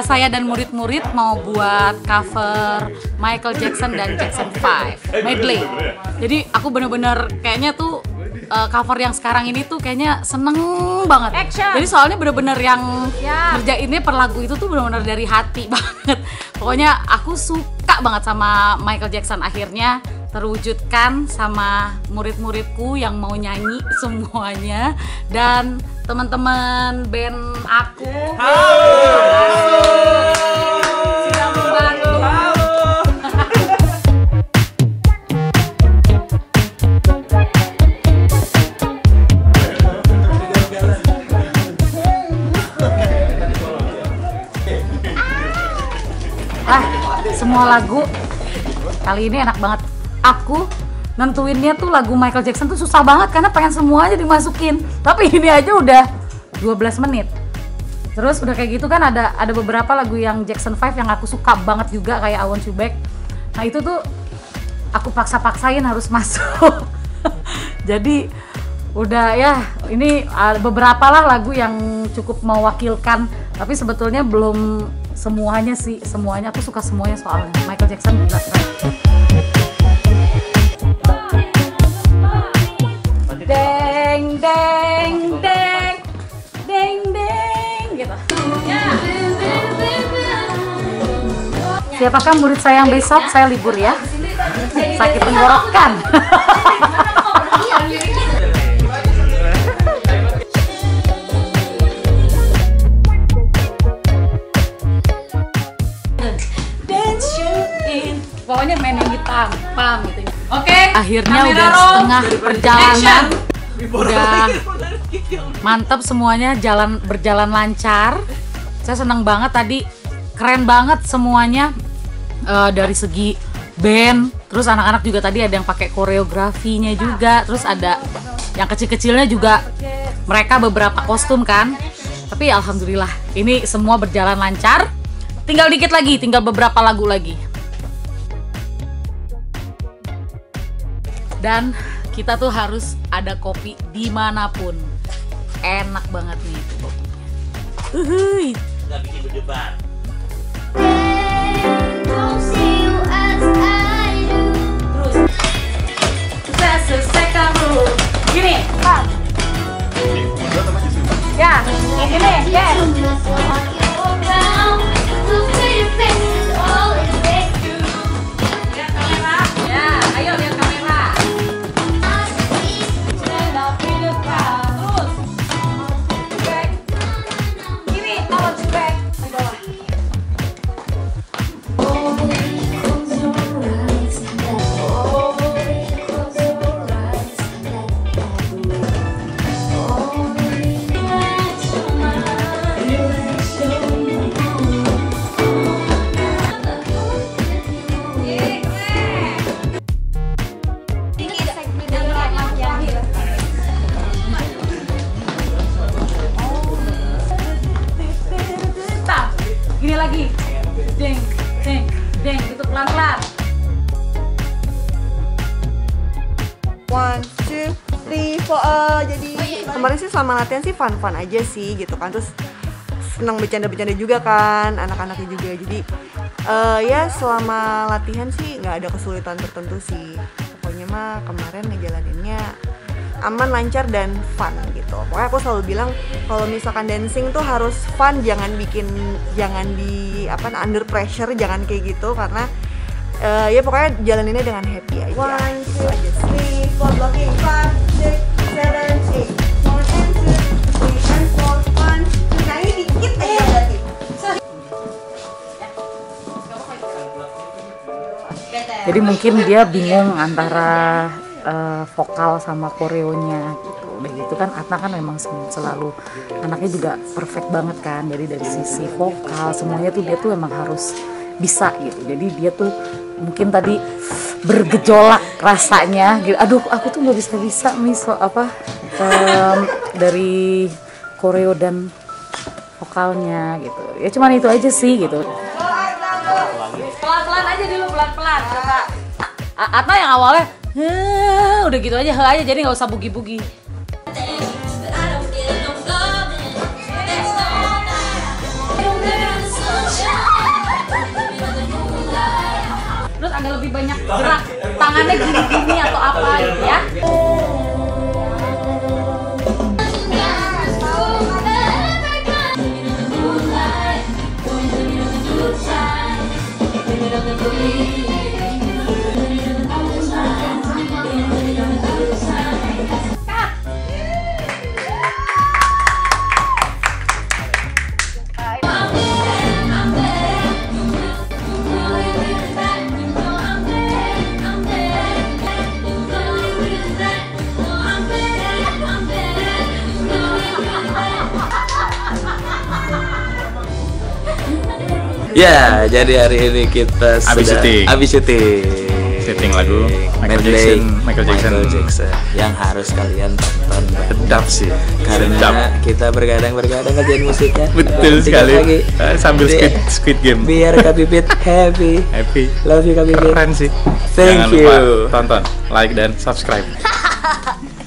saya dan murid-murid mau buat cover Michael Jackson dan Jackson 5 medley. Jadi aku bener-bener kayaknya tuh cover yang sekarang ini tuh kayaknya seneng banget. Action. Jadi soalnya bener-bener yang ngerjainnya per lagu itu tuh bener-bener dari hati banget. Pokoknya aku suka banget sama Michael Jackson, akhirnya terwujudkan sama murid-muridku yang mau nyanyi semuanya dan teman-teman band aku. Sudah membantu. Semua lagu kali ini enak banget. Aku nentuinnya tuh lagu Michael Jackson tuh susah banget karena pengen semuanya dimasukin. Tapi ini aja udah 12 menit. Terus udah kayak gitu kan ada beberapa lagu yang Jackson 5 yang aku suka banget juga kayak I Want You Back. Nah itu tuh aku paksa-paksain harus masuk. Jadi udah ya ini beberapa lah lagu yang cukup mewakilkan. Tapi sebetulnya belum semuanya sih, semuanya aku suka semuanya soalnya Michael Jackson gila keren. Deng deng deng deng deng gitu. Siapakah murid saya yang besok? Saya libur ya. Sakit tenggorokan. Pokoknya main yang ditampang gitu. Oke, akhirnya udah setengah perjalanan. Udah mantap semuanya, berjalan lancar. Saya senang banget tadi, keren banget semuanya dari segi band. Terus anak-anak juga tadi ada yang pakai koreografinya juga. Terus ada yang kecil-kecilnya juga, mereka beberapa kostum kan. Tapi alhamdulillah ini semua berjalan lancar. Tinggal dikit lagi, tinggal beberapa lagu lagi. Dan kita tuh harus ada kopi dimanapun. Enak banget nih itu kopinya. Nggak bikin berdebar. Terus selesaikan dulu. Gini, Pak. Ya, ini, ya. Gini lagi, deng, deng, deng, gitu pelan-pelan. 1, 2, 3, 4. Jadi kemarin sih selama latihan sih fun-fun aja sih gitu kan. Terus senang bercanda-bercanda juga kan, anak-anaknya juga. Jadi ya selama latihan sih nggak ada kesulitan tertentu sih. Pokoknya mah kemarin ngejalaninnya aman, lancar, dan fun gitu. Pokoknya aku selalu bilang kalau misalkan dancing tuh harus fun, jangan di under pressure, jangan kayak gitu karena ya pokoknya jalaninnya dengan happy aja. 1, 2, 3, 4, blocking 5, 6, 7, 8. 1 and 2, 3 and 4, 1. Nah ini dikit aja berarti. Jadi mungkin dia bingung antara vokal sama koreonya gitu. Udah gitu kan Atna kan memang selalu anaknya juga perfect banget kan. Jadi dari sisi vokal semuanya tuh dia tuh emang harus bisa gitu. Jadi dia tuh mungkin tadi bergejolak rasanya gitu. Aduh aku tuh nggak bisa dari koreo dan vokalnya gitu. Ya cuman itu aja sih gitu. Pelan-pelan aja dulu, pelan-pelan. Coba Atna yang awalnya udah gitu aja jadi nggak usah bugi-bugi. gerak tangannya gini-gini atau apa gitu ya. Ya, jadi hari ini kita Abis syuting. Syuting lagu Michael Jackson yang harus kalian tonton. Sedap sih. Karena Sedap. kita bergadang-bergadang ngerjain musiknya. Betul Nanti sekali. lagi. Sambil Squid Game. Biar Kak Pipit happy. Happy. Love you Kak Pipit. Keren sih. Thank Jangan you. lupa tonton, like dan subscribe.